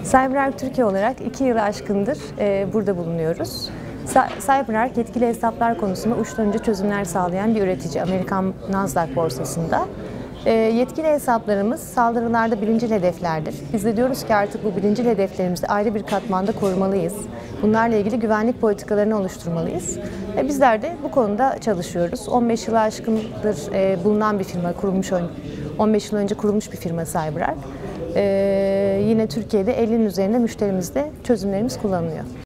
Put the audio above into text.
CyberArk Türkiye olarak 2 yılı aşkındır burada bulunuyoruz. CyberArk yetkili hesaplar konusunda uçtan uca çözümler sağlayan bir üretici Amerikan Nasdaq borsasında. Yetkili hesaplarımız saldırılarda birincil hedeflerdir. Biz de diyoruz ki artık bu birincil hedeflerimizi ayrı bir katmanda korumalıyız. Bunlarla ilgili güvenlik politikalarını oluşturmalıyız. Bizler de bu konuda çalışıyoruz. 15 yılı aşkındır bulunan bir firma, 15 yıl önce kurulmuş bir firma CyberArk. Yine Türkiye'de 50'nin üzerinde müşterimizde çözümlerimiz kullanılıyor.